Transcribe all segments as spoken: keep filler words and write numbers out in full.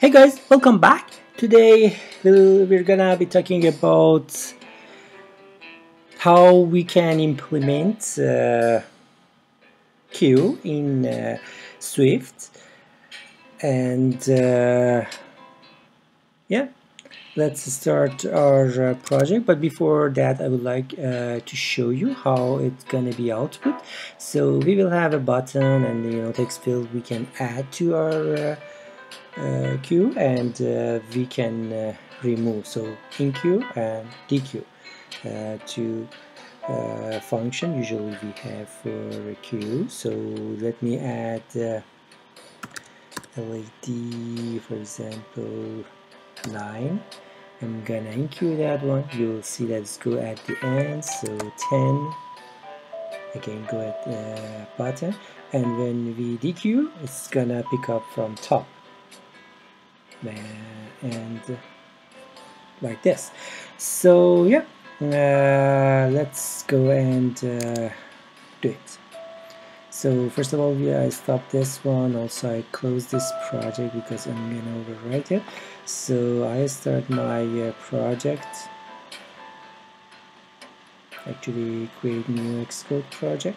Hey guys, welcome back. Today we'll, we're gonna be talking about how we can implement uh, Q in uh, Swift, and uh, yeah, let's start our uh, project. But before that, I would like uh, to show you how it's gonna be output. So we will have a button and you know text field we can add to our uh, Uh, Q, and uh, we can uh, remove, so in Q and D Q uh, to uh, function usually we have for Q. So let me add uh, L E D, for example nine. I'm gonna enqueue that one. You'll see that it's go at the end, so ten. Again, go at the uh, button, and when we D Q, it's gonna pick up from top. And like this. So yeah, uh, let's go and uh, do it. So first of all, yeah, I stop this one. Also, I close this project because I'm gonna overwrite it. So I start my uh, project. Actually, create new Xcode project.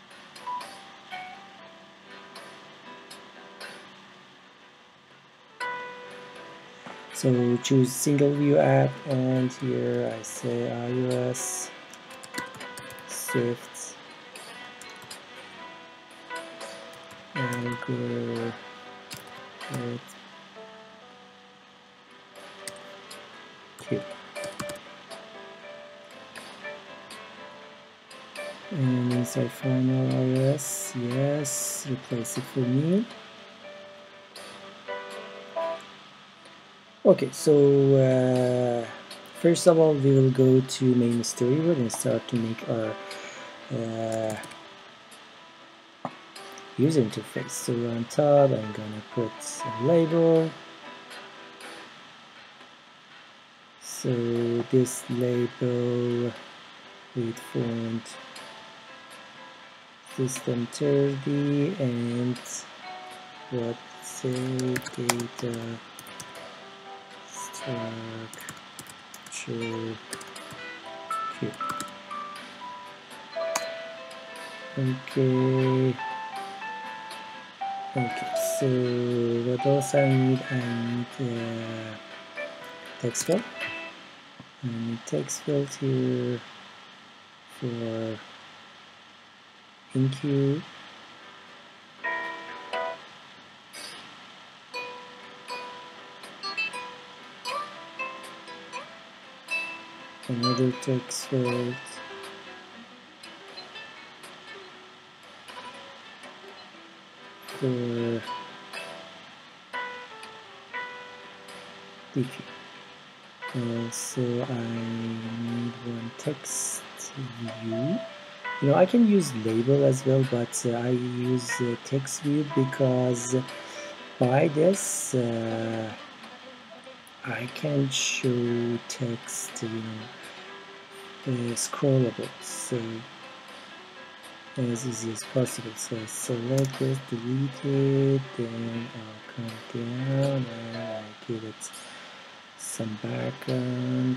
So choose single view app, and here I say iOS, Swift, and go with Q. And inside final iOS, yes, replace it for me. Okay, so uh, first of all, we will go to main storyboard and start to make our uh, user interface. So on top, I'm gonna put a label. So this label with font system thirty and what say data structure Q. Okay. Okay, so what else I need? I need uh, text field. I need text field here for enqueue. Another text field for D Q. Also, I need one text view. You know, I can use label as well, but uh, I use uh, text view because by this uh, I can show text, you know, uh, scrollable, so as easy as possible. So I select this, delete it, then I'll come down and I give it some background.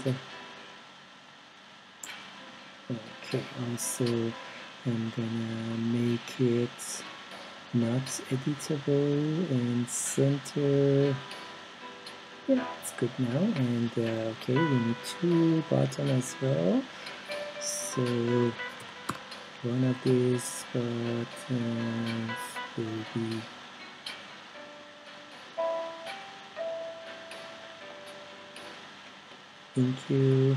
Okay, also I'm gonna make it not editable and center. Yeah, it's good now. And uh, okay, we need two button as well. So one of these buttons will be enqueue.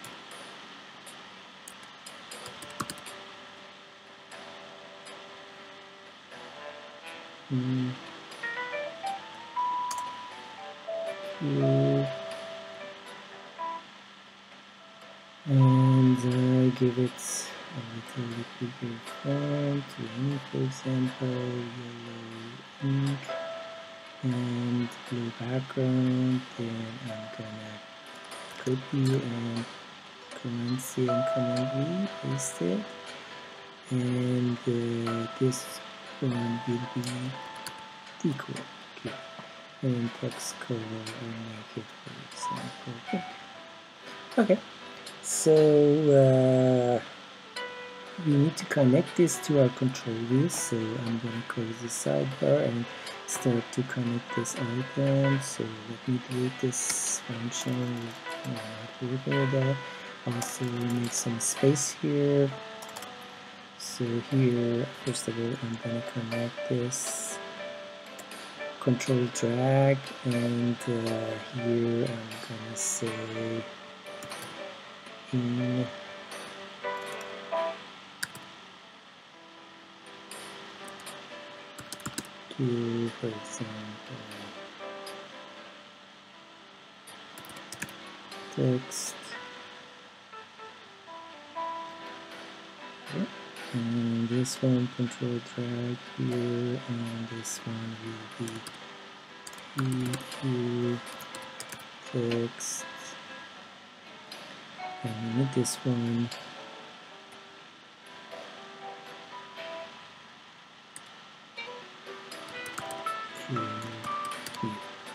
Mm. Q. And uh, give it a little bit bigger font, to for example, yellow ink and blue background. Then I'm gonna copy and command C and command V, paste it, and uh, this one will be equal. Okay. and text color and make it, for example, pink. Okay, so uh, we need to connect this to our control wheel, so I'm going to close the sidebar and start to connect this item. So let me delete this function. I'm not working with that. Also make some space here. So here, first of all, I'm going to connect this control drag, and uh, here I'm going to say in to, for example, text, okay. And this one control drag here, and this one will be P Q text, and we need this one to here.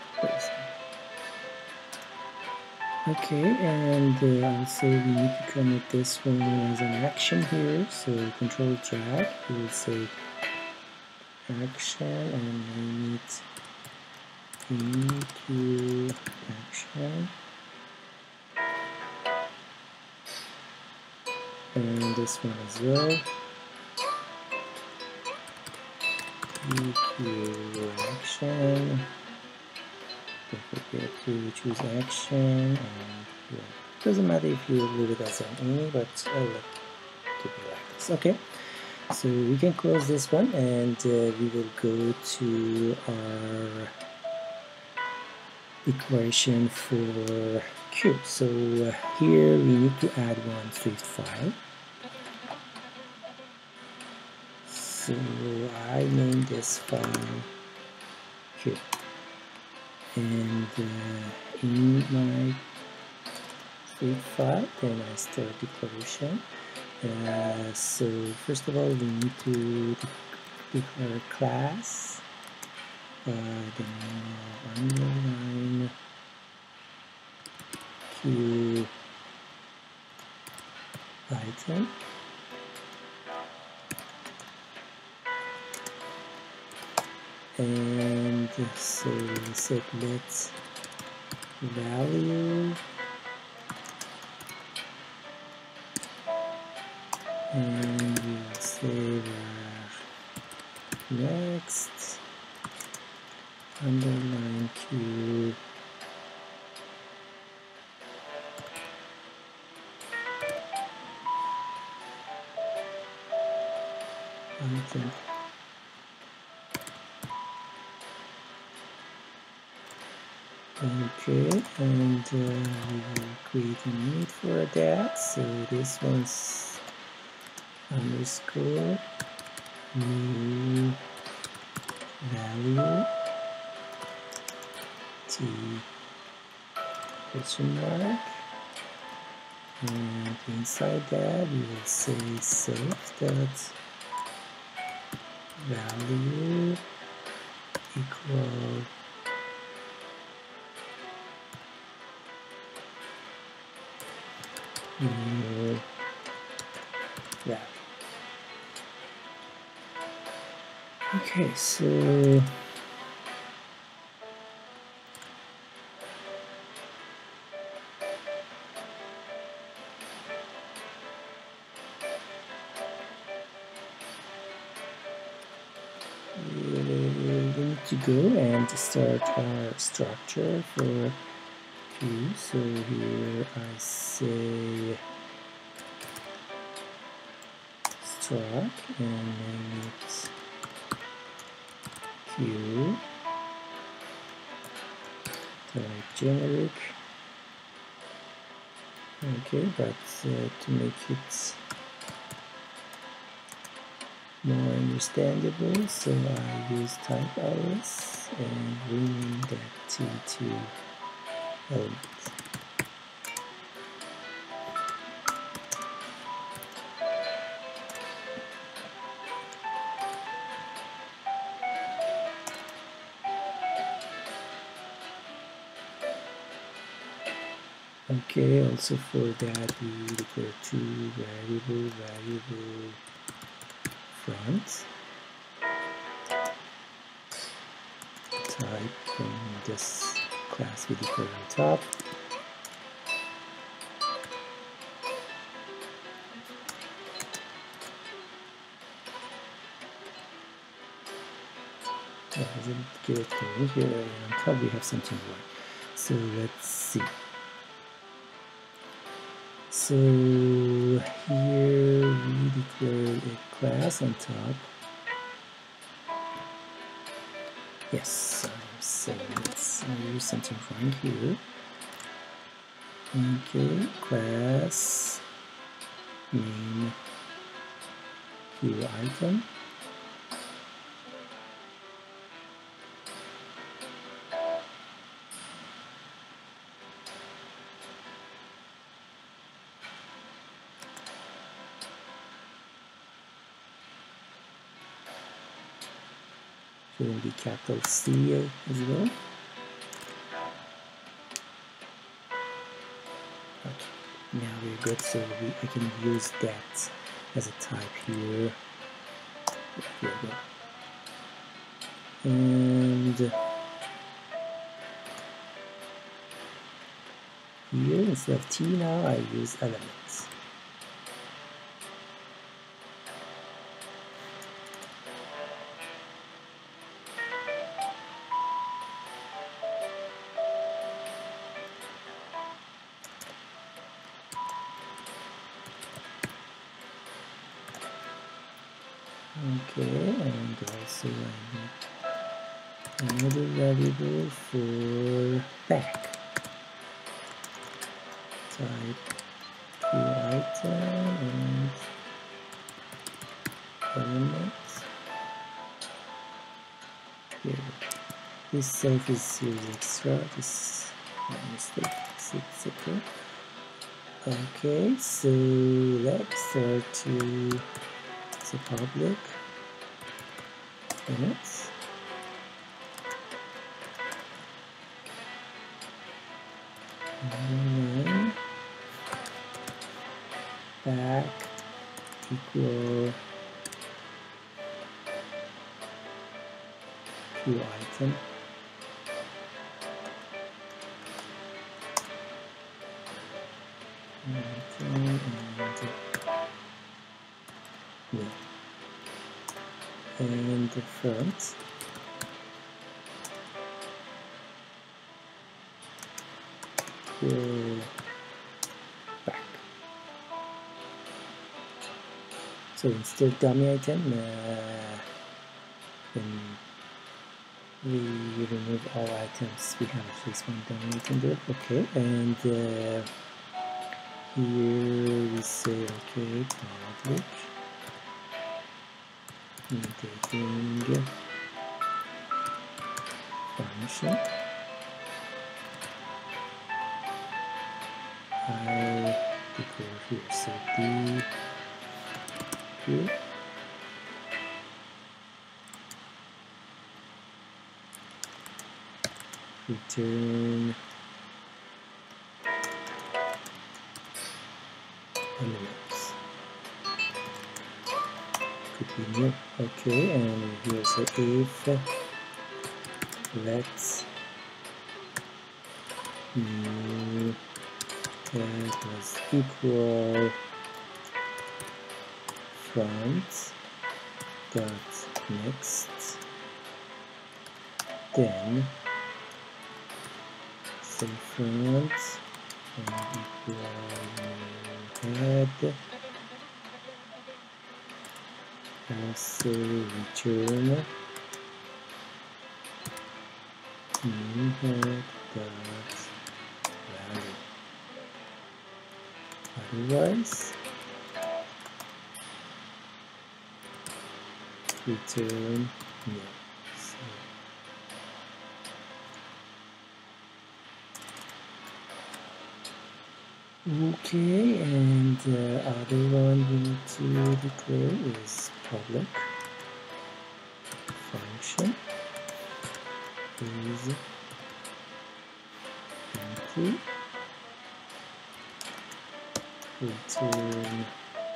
Okay, and uh, also we need to connect this one as an action here, so control drag, we will say action and name it into action, and this one as well, E Q action. Don't forget to choose action, and yeah, doesn't matter if you leave it as an any, but I'll keep it like this. Okay, so we can close this one, and uh, we will go to our equation for Q. So uh, here we need to add one Swift file. So I name this file Q, and uh, in my Swift file, then I start declaration. Uh, so first of all, we need to de declare a class. Uh, then underline Q item. And so set let value, and we'll say next underline Q item. Okay, and uh, we will create a need for that. So this one's underscore new value t question mark, and inside that we will say self dot value equal new value. Okay, so we need to go and start our structure for Q. So here I say struct and name it Q, type generic. Okay, but uh, to make it more understandable, so I use type alias and rename that T to element. Okay, also for that we declare two variable variable front type from this class we declare on top. That doesn't give it to me here. On top we have something wrong. So let's see. So here we declare a class on top. Yes, I'm saying let's use something wrong here. Okay, class name Q item. Shouldn't be capital C as well. Okay, now we're good. So we I can use that as a type here. Here we go. And here instead of T now I use elements. Okay, and also I need another variable for back. Type Q item and elements. Here. This self is here extra. This my mistake. It's okay. Okay, so let's start to the public limits. And then back equal Q item. Item and yeah. And the front equal back. So instead of dummy item, uh, when we remove all items, we have at least one dummy item there. Okay, and uh, here we say okay, public, taking function. I declare here, so D here. Return elements. Could be new. Okay, and here's a if let's new that was equal front dot next, then say front and equal head, also return new head dot value. Otherwise, return nil. So, okay, and the uh, other one we need to declare is public function is empty return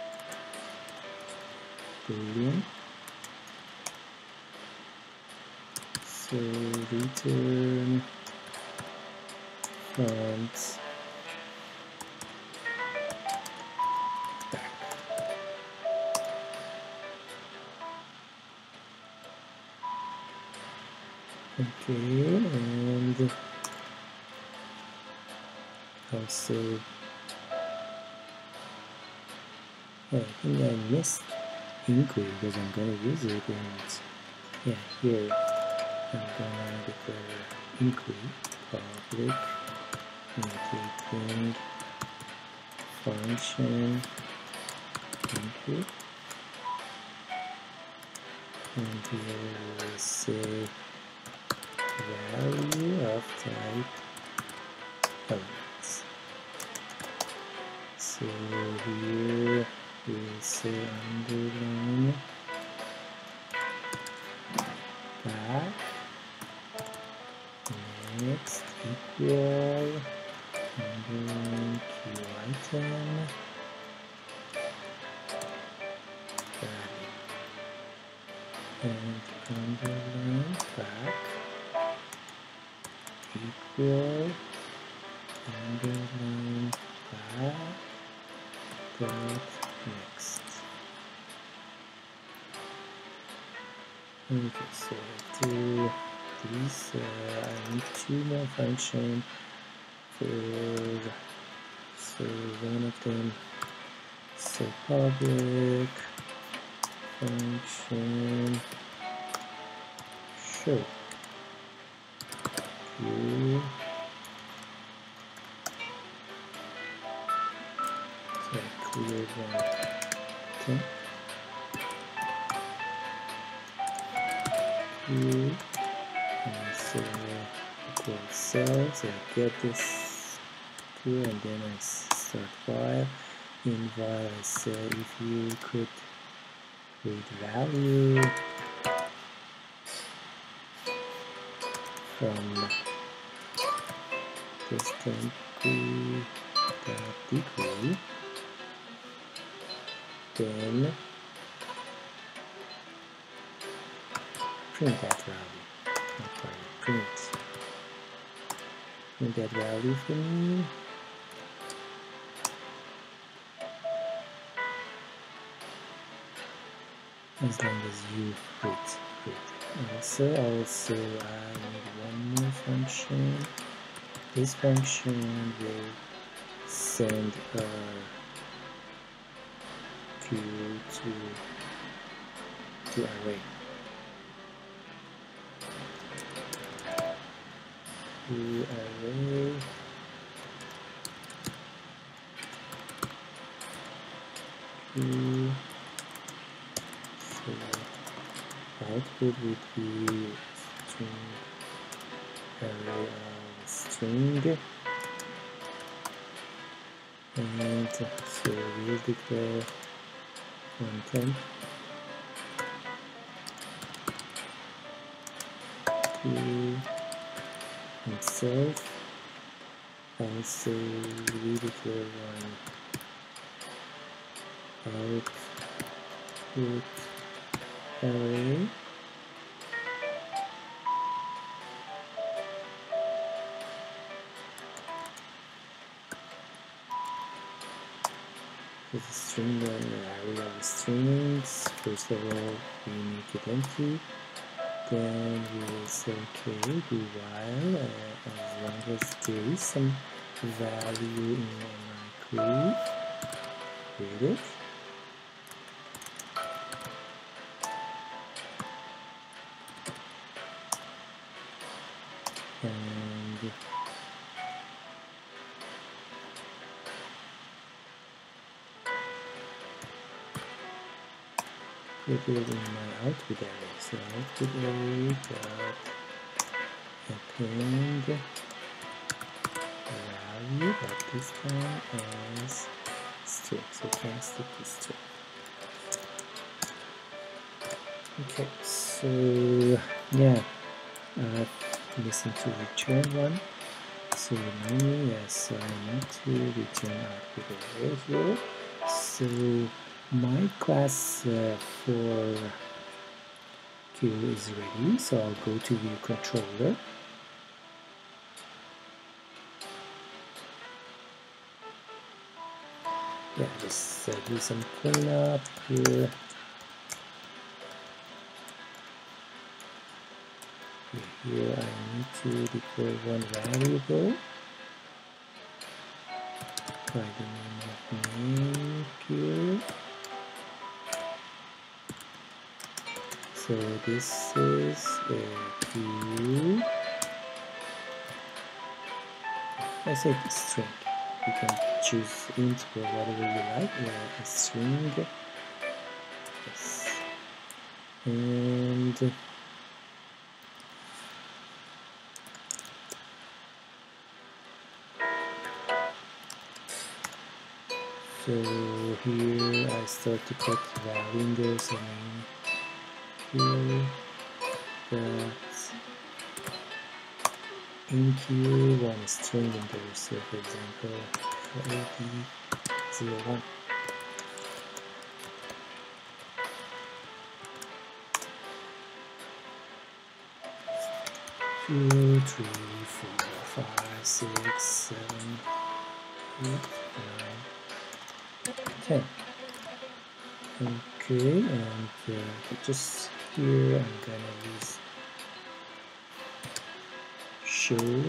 boolean. So return front back. Okay, and also oh, I think I missed inquiry because I'm gonna use it, and yeah, here I'm gonna declare inquiry public indicating function input, and here we'll say value of type elements. So here we'll say underline back, next equal underline q item value, and underline back equal underline back dot next. Okay, so to these, uh, I need two more functions for, so one of them, so public function show q, so I cleared one, okay, q, and so equal cells, so I get this q, and then I start while. In while I say if you could read value from distant degree dot degree, then print that value. Not quite, print. Print that value for me. As long as you read, read. Also, also I need one more function. This function will send a q to to array. To array. Q. So output would be string array of string, and so we'll declare content to itself. Also we declare one output array. With a string and an array of strings. First of all, we make it empty. Then we will say okay, do while, uh, as long as there is some value in my query, read it. And put it in my output array. So output array dot append value, but this time as string. So can't stick to string. Okay, so yeah, uh, listen to return one. So now, yes, I need to return output over here. So my class uh, for Q is ready, so I'll go to view controller. Yeah, just uh, do some cleanup here. Here I need to declare one variable by the name of name here. So this is a Q. I said string. You can choose int or whatever you like. Yeah, a string. Yes. And so here I start to put value in there. So here that in Q one string in there. So for example, for A D zero one. Two, three, four, five, six, seven, eight, nine, ten. Okay, and uh, just here I'm gonna use show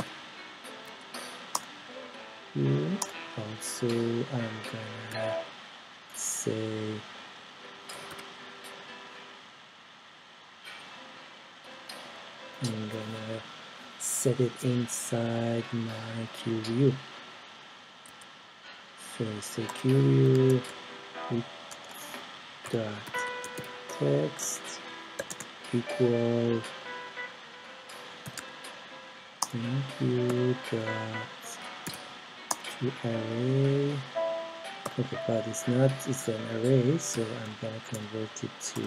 here. Also, I'm gonna say I'm gonna set it inside my Q view. So say Q view with dot text equal Q dot to array. Okay, but it's not, it's an array, so I'm gonna convert it to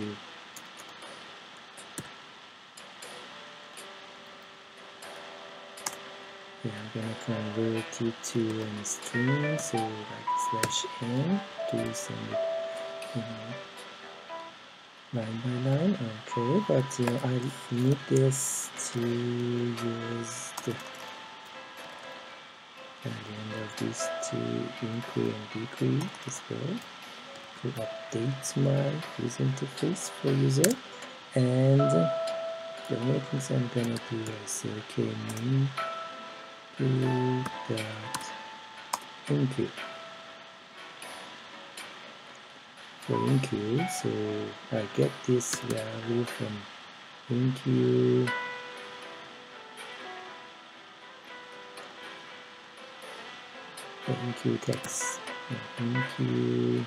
yeah, I'm gonna convert it to a string, so like slash n to send it, you know, line by line. Okay, but you know, I need this to use the at the end of these two inquiry and dequery as well to update my user interface for user. And the only things I'm gonna do is okay min q dot enqueue for enqueue. So I get this value from enqueue enqueue text enqueue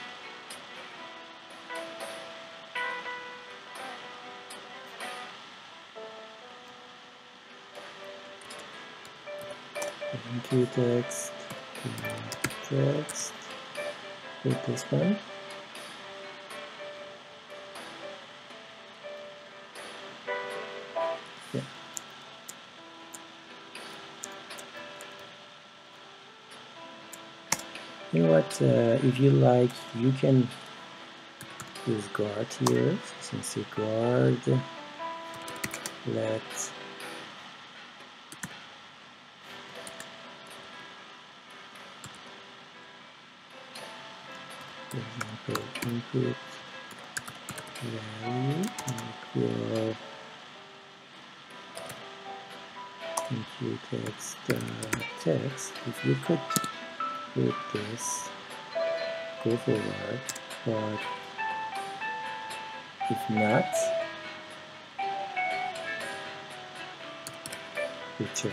enqueue text text with this one. Yeah. You know what, uh, if you like, you can use guard here. So since you guard, let for example input value equal enqueue text uh, text. If you could put this, go forward, but if not, return.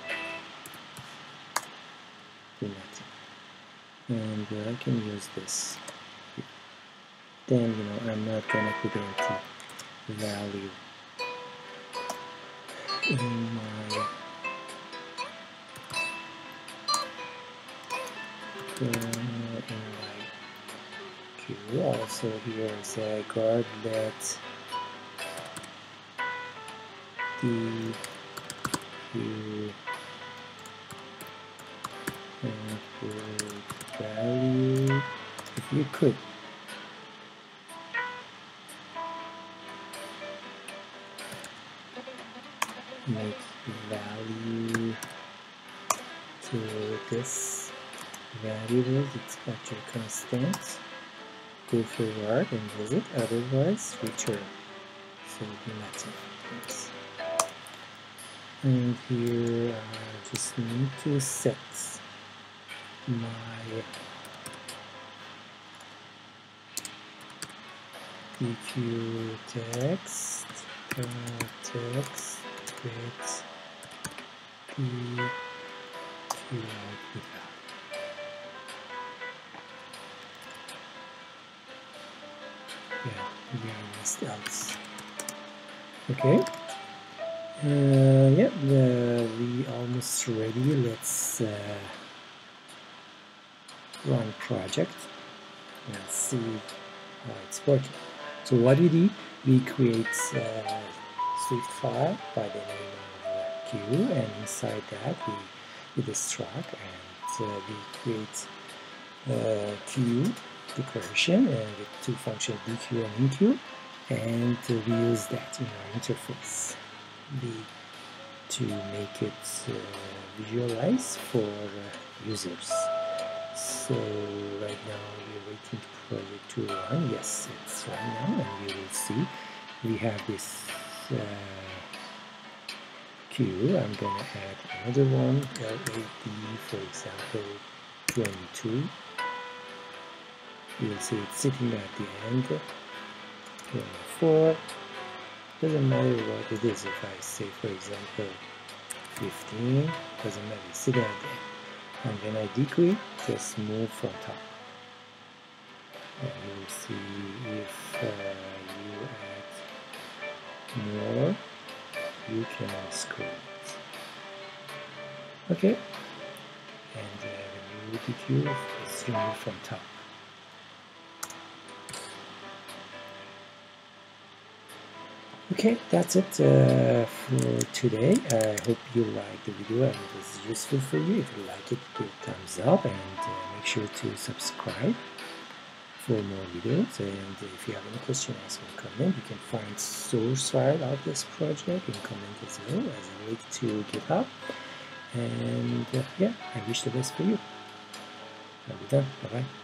Do nothing. And uh, I can use this. Then, you know, I'm not gonna put any value in my uh, in my queue. Also, here is a guard let the queue and put value if you could. Make value to this variable, it's got your constant. Go forward and visit, otherwise return. So do nothing. Yes. And here I just need to set my D Q text, uh, text with D Q output. Yeah, we are missed else. Okay. Uh, yeah, the, we almost ready. Let's uh, run project and see how it's working. So what we did, we create a Swift file by the name of Q, and inside that we with a struct, and uh, we create uh, Q declaration and with two functions D Q and in Q, and uh, we use that in our interface B to make it uh, visualize for uh, users. So right now we're waiting for project to run. Yes, it's right now, and we will see we have this uh, queue. I'm gonna add another one, L A D, for example twenty-two. You'll see it's sitting at the end. twenty-four. Doesn't matter what it is. If I say, for example, fifteen, doesn't matter, it's sitting at the end. And when I decrease, just move from top. And you will see if uh, you add more, you can unscrew it. Okay. And uh, when you decrease, it's removed from top. Okay, that's it uh, for today. I hope you liked the video and it was useful for you. If you like it, give a thumbs up, and uh, make sure to subscribe for more videos. And if you have any question, ask in comment. You can find source file of this project in comment as well as a link to GitHub. And uh, yeah, I wish the best for you. I'll be done. Bye bye.